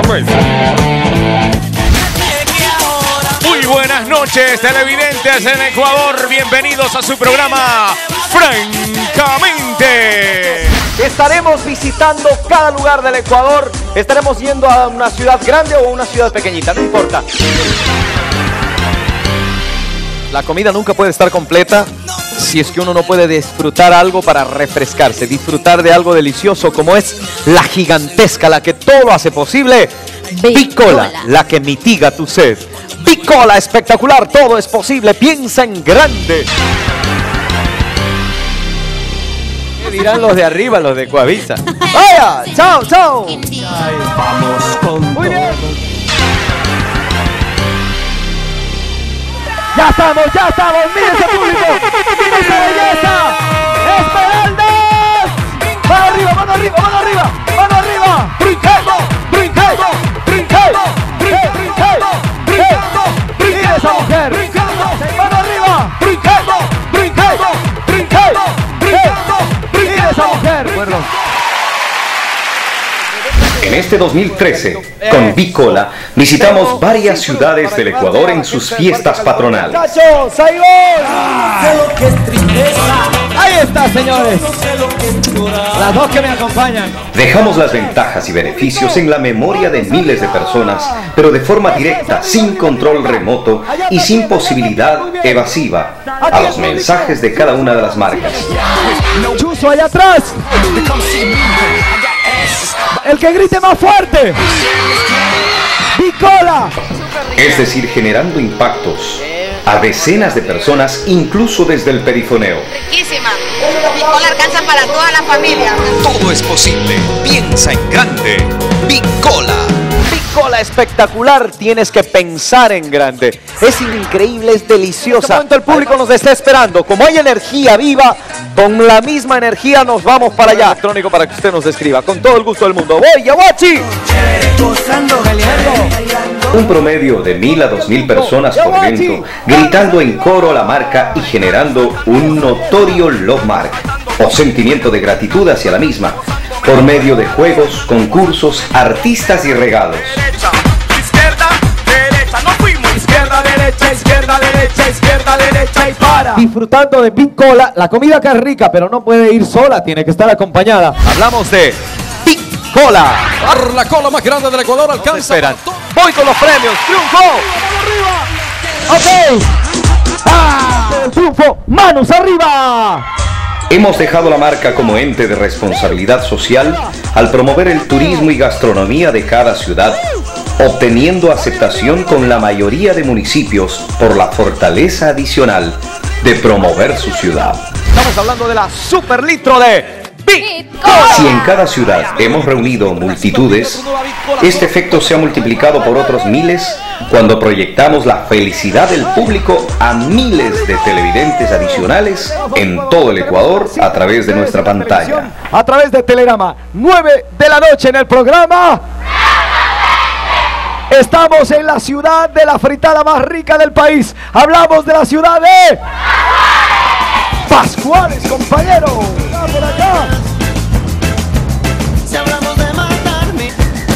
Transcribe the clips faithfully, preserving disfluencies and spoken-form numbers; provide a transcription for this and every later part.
pues. Muy buenas noches, televidentes en Ecuador. Bienvenidos a su programa Francamente. Estaremos visitando cada lugar del Ecuador. Estaremos yendo a una ciudad grande o una ciudad pequeñita, no importa. La comida nunca puede estar completa si es que uno no puede disfrutar algo para refrescarse, disfrutar de algo delicioso como es la gigantesca, la que todo hace posible, Bicola, la que mitiga tu sed. Bicola, espectacular, todo es posible, piensa en grande. ¿Qué dirán los de arriba, los de Coavisa? ¡Vaya! ¡Chao, chao! Ay, vamos con muy bien. ¡Ya estamos, ya estamos! ¡Miren ese público! ¡Miren esa belleza! ¡Esmeraldas! ¡Mano arriba, mano arriba, mano arriba! ¡Mano arriba! ¡Brincando! ¡Brincando! ¡Brincando! ¡Brincando! ¡Brincando! ¡Miren esa mujer! ¡Brincando! ¡Mano arriba! ¡Brincando! ¡Brincando! ¡Brincando! ¡Brincando! ¡Miren esa mujer! Bueno. En este dos mil trece, con Bicola, visitamos varias ciudades del Ecuador en sus fiestas patronales. ¡Muchachos, ahí voy! ¡Ahí está, señores! Las dos que me acompañan. Dejamos las ventajas y beneficios en la memoria de miles de personas, pero de forma directa, sin control remoto y sin posibilidad evasiva a los mensajes de cada una de las marcas. ¡Chuzo, allá atrás! ¡El que grite más fuerte! ¡Bicola! Es decir, generando impactos a decenas de personas, incluso desde el perifoneo. Riquísima. Bicola alcanza para toda la familia. Todo es posible. Piensa en grande. Bicola. Bicola espectacular, tienes que pensar en grande. Es increíble, es deliciosa. En momento el público nos está esperando. Como hay energía viva, con la misma energía nos vamos para allá. Electrónico para que usted nos escriba. Con todo el gusto del mundo. ¡Voy, Yaguachi! Un promedio de mil a dos mil personas por evento, gritando en coro la marca y generando un notorio love mark o sentimiento de gratitud hacia la misma, por medio de juegos, concursos, artistas y regalos. Izquierda, derecha, no fuimos. Izquierda, derecha, izquierda, derecha, izquierda, derecha y para. Disfrutando de Bicola, la comida que es rica, pero no puede ir sola, tiene que estar acompañada. Hablamos de Bicola. La cola más grande del Ecuador alcanza. Esperan. Voy con los premios. ¡Triunfo! ¡Ok! ¡Ah! ¡El triunfo! ¡Manos arriba! Hemos dejado la marca como ente de responsabilidad social al promover el turismo y gastronomía de cada ciudad, obteniendo aceptación con la mayoría de municipios por la fortaleza adicional de promover su ciudad. Estamos hablando de la super litro de Bicola. Si en cada ciudad hemos reunido multitudes, este efecto se ha multiplicado por otros miles cuando proyectamos la felicidad del público a miles de televidentes adicionales en todo el Ecuador a través de nuestra pantalla. A través de Telegrama, nueve de la noche en el programa. Estamos en la ciudad de la fritada más rica del país. Hablamos de la ciudad de Pascuales, compañero. Por acá. Si hablamos de matarme,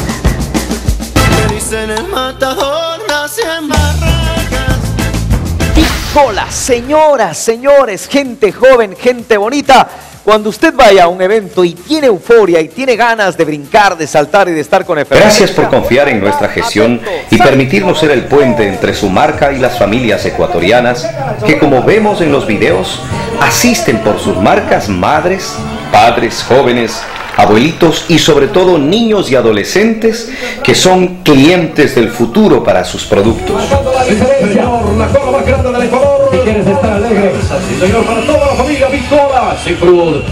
me dicen el matador nace en Barracas. Bicola, señoras, señores, gente joven, gente bonita. Cuando usted vaya a un evento y tiene euforia y tiene ganas de brincar, de saltar y de estar con efecto. Gracias por confiar en nuestra gestión y permitirnos ser el puente entre su marca y las familias ecuatorianas que, como vemos en los videos, asisten por sus marcas madres, padres, jóvenes, abuelitos y sobre todo niños y adolescentes que son clientes del futuro para sus productos. Sí, señor, la cola más grande del Ecuador. Si quieres estar alegre, sí, señor, para toda la familia Bicola, Seafood.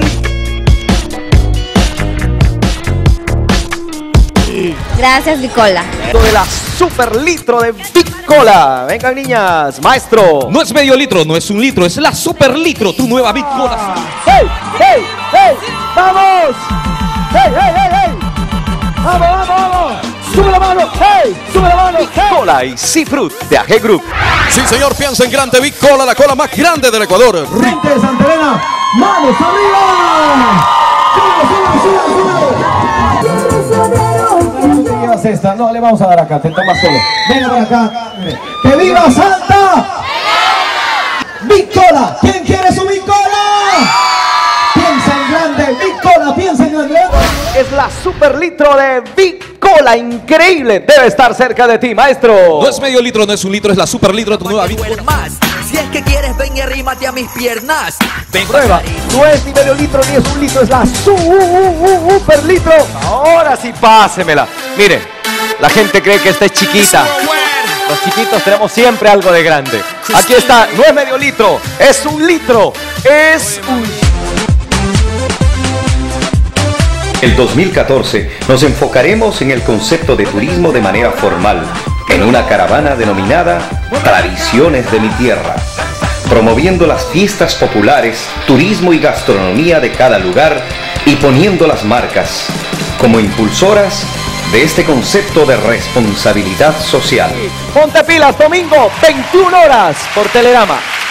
Gracias, Bicola. De la super litro de Bicola. Vengan, niñas, maestro. No es medio litro, no es un litro, es la super litro, tu nueva Bicola. ¡Hey, hey, hey! ¡Vamos! ¡Hey, hey, hey, hey! ¡Vamos, vamos, vamos! ¡Sube la mano! ¡Hey! ¡Sube la mano! Bicola y Seafruit de A G Group. Sí, señor, piensa en grande. Bicola, la cola más grande del Ecuador. Gente de Santa Elena, ¡manos arriba! ¡Sube, sube, sube, sube! todas estas. No, le vamos a dar acá, te tomas solo. Venga por acá. ¡Que viva Santa! ¡Bicola! ¿Quién quiere su Bicola? Piensa en grande, Bicola, piensa en grande. Es la super litro de Bicola, increíble. Debe estar cerca de ti, maestro. No es medio litro, no es un litro, es la super litro de tu nueva Bicola. Más. Si es que quieres, ven y arrímate a mis piernas. Ven, Prueba, no es ni medio litro ni es un litro, es la super litro. Ahora sí, pásemela. Miren, la gente cree que esta es chiquita. Los chiquitos tenemos siempre algo de grande. Aquí está, no es medio litro, es un litro. Es un... El dos mil catorce nos enfocaremos en el concepto de turismo de manera formal, en una caravana denominada Tradiciones de mi Tierra, promoviendo las fiestas populares, turismo y gastronomía de cada lugar y poniendo las marcas como impulsoras de este concepto de responsabilidad social. Ponte pilas, domingo, veintiuna horas por Telerama.